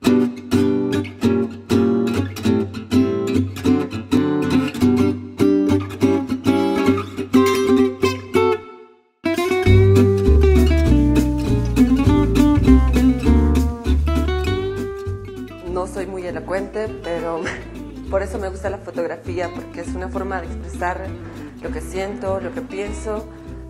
No soy muy elocuente, pero por eso me gusta la fotografía, porque es una forma de expresar lo que siento, lo que pienso,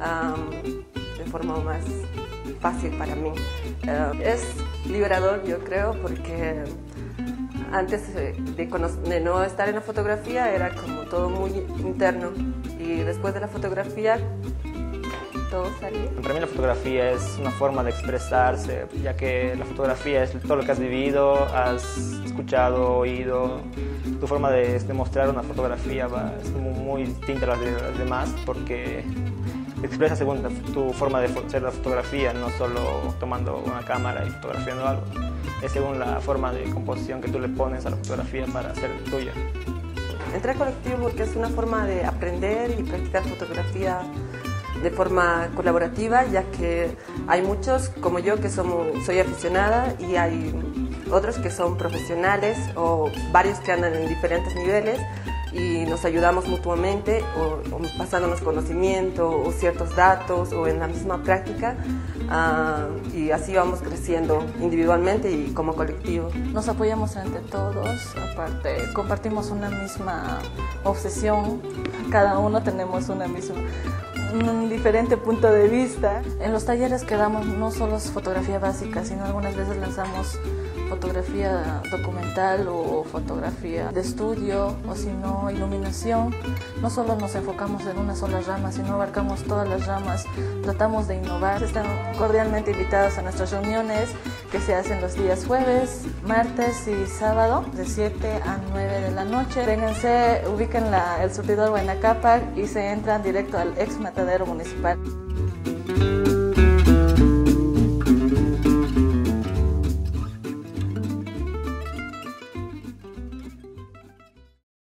de forma más fácil para mí. Es liberador, yo creo, porque antes de no estar en la fotografía era como todo muy interno, y después de la fotografía todo salía. Para mí la fotografía es una forma de expresarse, ya que la fotografía es todo lo que has vivido, has escuchado, oído. Tu forma de mostrar una fotografía es como muy distinta a las de las demás, porque te expresas según tu forma de hacer la fotografía, no solo tomando una cámara y fotografiando algo. Es según la forma de composición que tú le pones a la fotografía para hacer tuya. Entré al colectivo porque es una forma de aprender y practicar fotografía de forma colaborativa, ya que hay muchos como yo que soy aficionada, y hay otros que son profesionales, o varios que andan en diferentes niveles, y nos ayudamos mutuamente o pasándonos conocimiento o ciertos datos o en la misma práctica, y así vamos creciendo individualmente y como colectivo. Nos apoyamos entre todos, aparte compartimos una misma obsesión, cada uno tenemos un diferente punto de vista. En los talleres que damos no solo es fotografía básica, sino algunas veces lanzamos fotografía documental o fotografía de estudio, o si no, iluminación. No solo nos enfocamos en una sola rama, sino abarcamos todas las ramas, tratamos de innovar. Están cordialmente invitados a nuestras reuniones que se hacen los días jueves, martes y sábado de 7 a 9 de la noche. Vénganse, ubiquen el surtidor Huayna Cápac y se entran directo al ex matadero municipal.